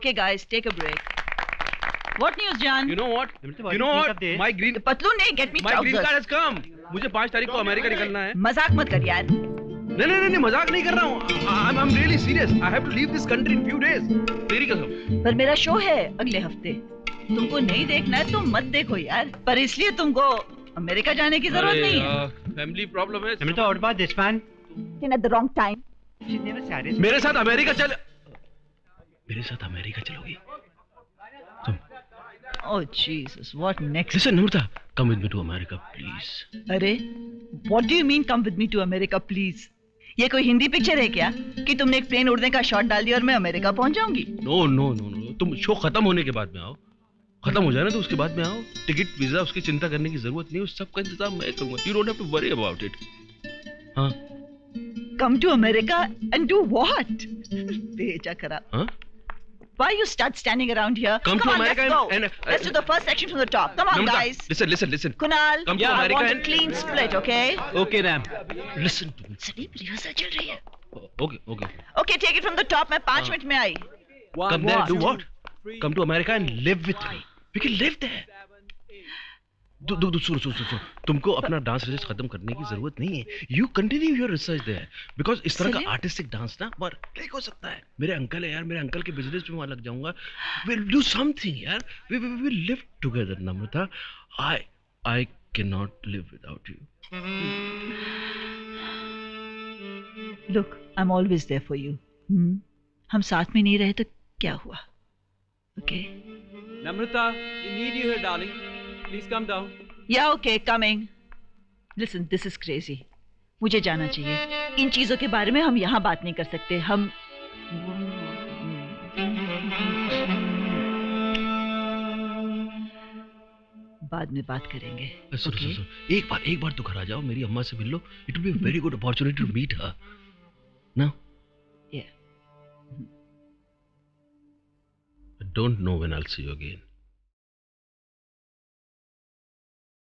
Okay, guys, take a break. What news, Jan? You know what? My green. Patlu नहीं, get me My green trousers. card has come. मुझे 5 तारीख को America निकलना है. मजाक मत कर यार. नहीं मजाक नहीं कर रहा हूँ. I'm really serious. I have to leave this country in few days. तेरी कसम. पर मेरा शो है अगले हफ्ते. तुमको नहीं देखना है तो मत देखो यार. पर इसलिए तुमको अमेरिका जाने की जरूरत नहीं है. Family problem है. Namrata, what about this man? At the wrong time. She never said. मेरे साथ अमेरिका चलोगी. तुम. Oh Jesus, what next? Listen, Namrata, come with me to America, please. अरे, what do you mean come with me to America, please? ये कोई Hindi picture है क्या कि तुमने एक प्लेन उड़ने का शॉट डाल दिया और मैं अमेरिका पहुंच जाऊंगी? No. तुम शो खत्म होने के बाद में आओ. खत्म हो जाए ना तो उसके बाद में आओ. टिकट वीजा उसकी चिंता करने की जरूरत नहीं. उस सब का इंतजाम मैं करूंगा. You don't have to worry about it. हाँ. Come to America and do what? भेजा खराब. हाँ? Why you start standing around here? Come to on, America let's go. and let's do the first section from the top. Come on, Namrata, guys. Listen. Kunal, Come to I America want a and clean split, okay? Okay, ma'am. Listen to me. Salim rehearsal चल रही है. Okay. Okay, take it from the top. मैं 5 minute में आई. Come there, do what? Come to America and live with me. We can live there. सुनो. तुमको अपना dance research खत्म करने की जरूरत नहीं है. You continue your research there because इस तरह का आर्टिस्टिक डांस ना बहुत क्लिक हो सकता है. मेरे अंकल है यार. मेरे अंकल के बिजनेस में वहां लग जाऊंगा. We'll do something यार. We will live together, Namrata. I cannot live without you. Look, I'm always there for you. हम साथ में नहीं रहे तो क्या हुआ? Okay? Namrata, we need you here, darling. Please come down. Yeah, okay, coming. Listen, this is crazy. मुझे जाना चाहिए. इन चीजों के बारे में हम यहाँ बात नहीं कर सकते. हम बाद में बात करेंगे. सुनो. एक बार तो घर आ जाओ. मेरी अम्मा से मिल लो. It will be a very good opportunity to meet her. No? Yeah. I don't know when I'll see you again.